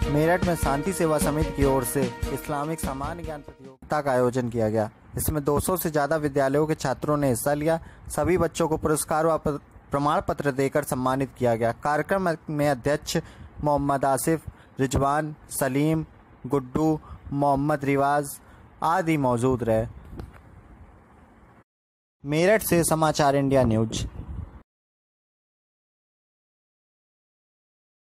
मेरठ में शांति सेवा समिति की ओर से इस्लामिक सामान्य ज्ञान प्रतियोगिता का आयोजन किया गया। इसमें 200 से ज़्यादा विद्यालयों के छात्रों ने हिस्सा लिया। सभी बच्चों को पुरस्कार व प्रमाण पत्र देकर सम्मानित किया गया। कार्यक्रम में अध्यक्ष मोहम्मद आसिफ, रिजवान, सलीम, गुड्डू, मोहम्मद रिवाज आदि मौजूद रहे। मेरठ से समाचार इंडिया न्यूज।